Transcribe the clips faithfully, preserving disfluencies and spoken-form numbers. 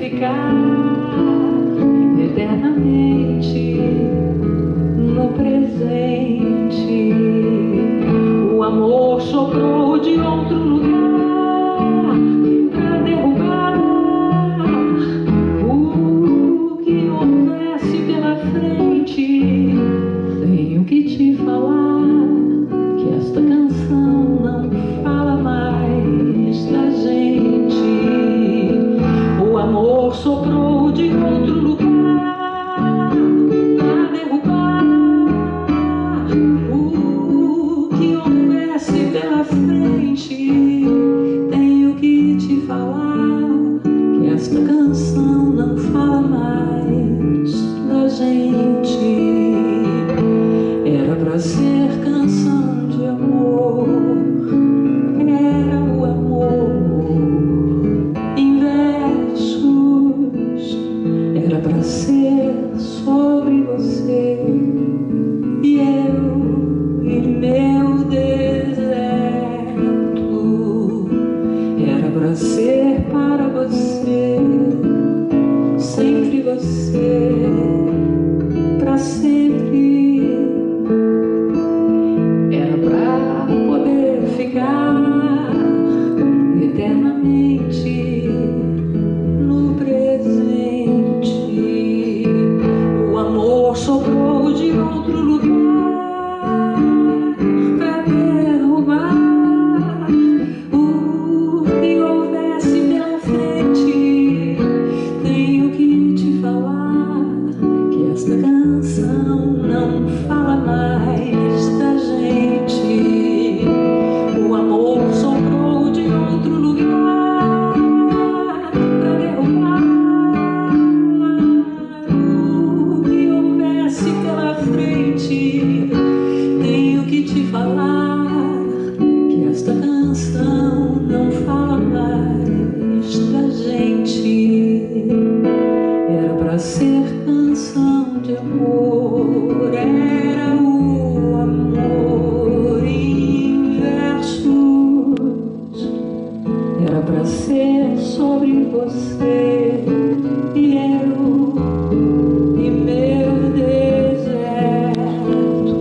ficar eternamente no presente. O amor soprou de outro lugar pra derrubar o que houvesse pela frente. Tenho que te falar que esta canção não fala mais da gente. O amor soprou de outro lugar pra derrubar o que houvesse pela frente. Tenho que te falar que esta canção não fala mais da gente. Era pra ser canção de amor, era o amor em versos. Era pra ser sobre você e eu e meu deserto. Era pra ser para você, sempre você, pra sempre. Era pra poder ficar eternamente no presente. O amor soprou de outro lugar pra derrubar o que houvesse pela frente. Tenho que te falar que esta canção não fala mais da gente. O amor soprou de outro lugar pra derrubar o que houvesse pela frente. Tenho que te falar que esta canção não fala mais da gente. Era pra ser canção de amor, era o amor em versos. Era pra ser sobre você e eu e meu deserto.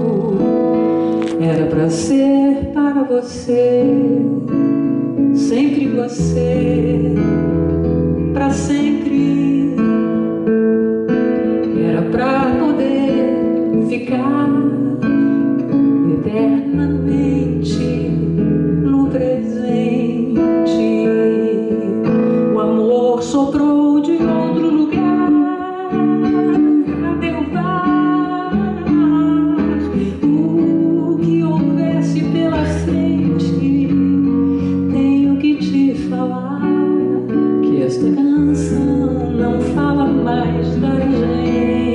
Era pra ser para você, sempre você, pra sempre. Era pra poder ficar eternamente no presente. O amor soprou de outro lugar pra derrubar o que houvesse pela frente. Tenho que te falar que esta canção não fala mais da gente.